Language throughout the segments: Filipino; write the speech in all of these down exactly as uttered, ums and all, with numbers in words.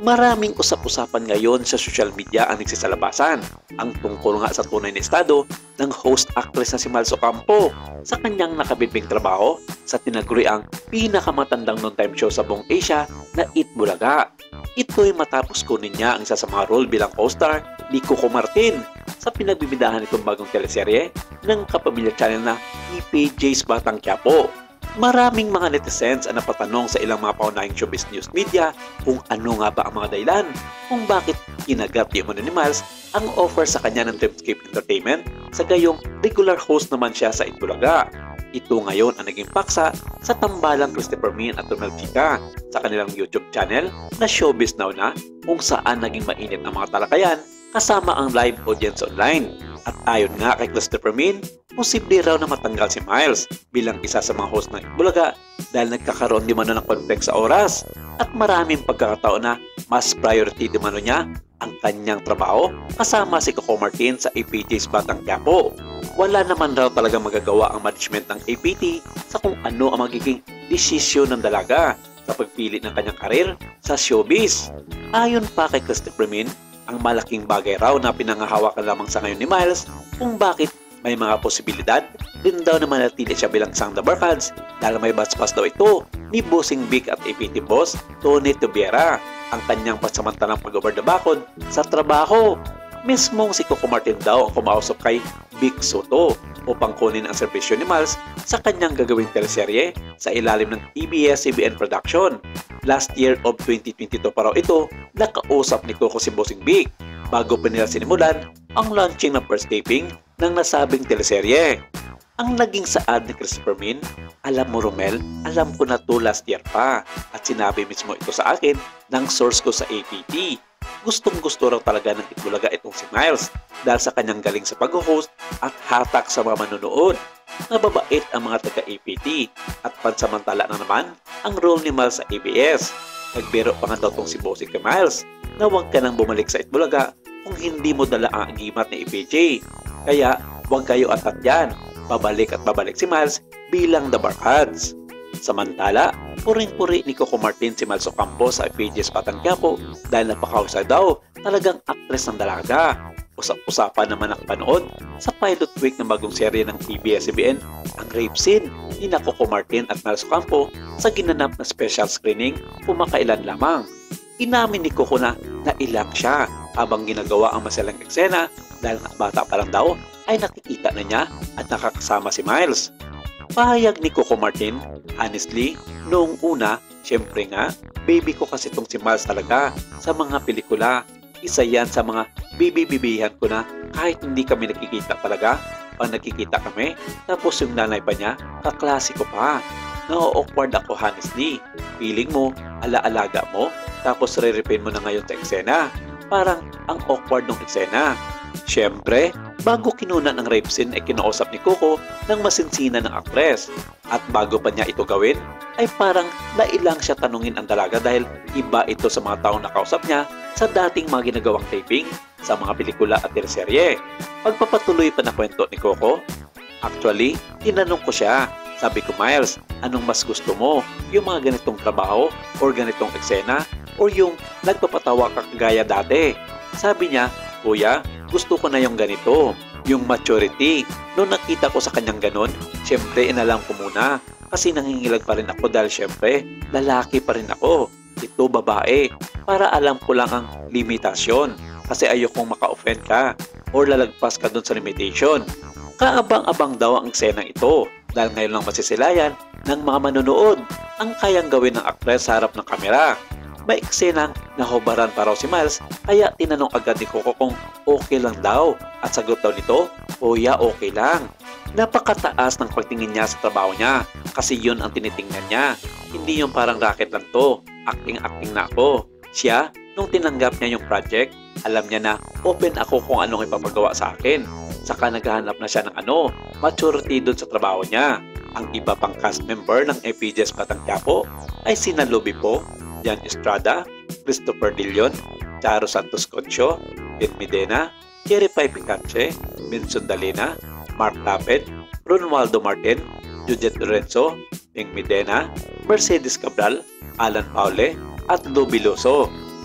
Maraming usap-usapan ngayon sa social media ang nagsisalabasan ang tungkol nga sa tunay na estado ng host-actress na si Miles Ocampo sa kanyang nakabibing trabaho sa tinaguriang pinakamatandang non-time show sa buong Asia na Eat Bulaga. Ito'y matapos kunin niya ang isa sa mga role bilang co-star ni Coco Martin sa pinagbibidahan itong bagong teleserye ng kapamilya channel na E P J's Batang Quiapo. Maraming mga netizens ang napatanong sa ilang mga paunahing showbiz news media kung ano nga ba ang mga dahilan kung bakit kinagat di umano ni Miles ang offer sa kanya ng Dreamscape Entertainment sa gayong regular host naman siya sa Eat Bulaga. Ito ngayon ang naging paksa sa tambalang Christopher Min at Romel Chica sa kanilang YouTube channel na Showbiz Now na kung saan naging mainit ang mga talakayan kasama ang live audience online. At ayon nga kay Christopher Min, posible raw na matanggal si Miles bilang isa sa mga host ng Eat Bulaga dahil nagkakaroon di mano ng conflict sa oras at maraming pagkakataon na mas priority di mano niya ang kanyang trabaho kasama si Coco Martin sa A P J's Batang Quiapo. Wala naman raw talaga magagawa ang management ng A P T sa kung ano ang magiging desisyon ng dalaga sa pagpili ng kanyang karir sa showbiz. Ayon pa kay Christopher Min, ang malaking bagay raw na pinangahawakan lamang sa ngayon ni Miles kung bakit may mga posibilidad din daw na manatili siya bilang isang The Barkads dahil may baspas daw ito ni Bossing Big at A P T boss Tony Tubiera ang kanyang pasamantalang pag-over the bakod sa trabaho. Mismong si Coco Martin daw ang kumausap kay Vic Soto upang kunin ang serbisyo ni Miles sa kanyang gagawing teleserye sa ilalim ng T B S C B N production. Last year of twenty twenty-two pa raw ito, nakausap ni Coco si Bossing Big bago pa nila sinimulan ang launching ng first taping ng nasabing teleserye. Ang naging saad ni Christopher Min, alam mo Romel, alam ko na to last year pa at sinabi mismo ito sa akin ng source ko sa A P T. Gustong gusto raw talaga ng Eat Bulaga itong si Miles dahil sa kanyang galing sa pag-host at hatak sa mga manonood. Nababait ang mga taga-A P T at pansamantala na naman ang role ni Miles sa A B S. Nagbiro pa nga daw tong si Bossing kay Miles na huwag ka nang bumalik sa Eat Bulaga kung hindi mo dala ang agimat ni A P J. Kaya huwag kayo atat yan. Babalik at babalik si Miles bilang The Barkads. Samantala, puring-puri ni Coco Martin si Miles Ocampo sa A P J's Batang Quiapo dahil napakahusay daw, talagang actress ng dalaga. Usap-usapan naman ang panood sa pilot week ng bagong serye ng T B S C B N ang rape scene ni na Coco Martin at Miles Ocampo sa ginanap na special screening pumakailan lamang. Inamin ni Coco na nailang siya habang ginagawa ang masalang eksena dahil bata pa lang daw ay nakikita na niya at nakakasama si Miles. Pahayag ni Coco Martin, honestly, noong una, syempre nga, baby ko kasi itong si Miles talaga sa mga pelikula. Isa yan sa mga bibibibihan ko na kahit hindi kami nakikita talaga, pag nakikita kami, tapos yung nanay pa niya, kaklasiko pa. Na-awkward ako honestly. Feeling mo, ala-alaga mo, tapos re-repain mo na ngayon sa eksena. Parang ang awkward ng eksena. Siyempre, bago kinunan ang rape scene ay kinausap ni Coco ng masinsina ng aktres. At bago pa niya ito gawin, ay parang nailang siya tanungin ang dalaga dahil iba ito sa mga taong nakausap niya sa dating mga ginagawang taping sa mga pelikula at teleserye. Pagpapatuloy pa na kwento ni Coco, actually, tinanong ko siya. Sabi ko, Miles, anong mas gusto mo? Yung mga ganitong trabaho or ganitong eksena or yung nagpapatawa ka kagaya dati? Sabi niya, Kuya, gusto ko na yung ganito, yung maturity. Noong nakita ko sa kanyang ganon, syempre inalam ko muna kasi nangingilag pa rin ako dahil syempre lalaki pa rin ako. Ito babae, para alam ko lang ang limitasyon kasi ayokong maka-offend ka or lalagpas ka dun sa limitation. Kaabang-abang daw ang eksenang ito dahil ngayon lang masisilayan ng mga manonood ang kayang gawin ng aktres sa harap ng kamera. May eksenang nahubaran pa raw si Miles kaya tinanong agad ni Coco kung okay lang daw at sagot daw nito, Kuya, okay lang. Napakataas ng pagtingin niya sa trabaho niya kasi yun ang tinitingnan niya. Hindi yung parang racket lang to, acting-acting na ako. Siya, nung tinanggap niya yung project, alam niya na open ako kung anong ipapagawa sa akin. Saka naghahanap na siya ng ano, maturity dun sa trabaho niya. Ang iba pang cast member ng A P J's Batang Quiapo ay sina Luby Po, Jan Estrada, Christopher De Leon, Charo Santos Concho, Ben Medina, Jerry Pai Picache, Minson Dalina, Mark Tapet, Ronaldo Martin, Jujet Lorenzo, Ping Medina, Mercedes Cabral, Alan Paule, at Lou Biloso.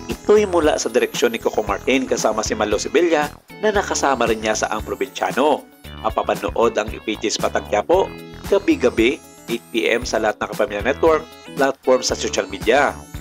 Ito'y mula sa direksyon ni Coco Martin kasama si Malo Sibilia na nakasama rin niya sa Ang Probinsyano. Mapapanood ang Images Batang Quiapo gabi-gabi eight p m sa lahat ng Kapamilya Network platform sa social media.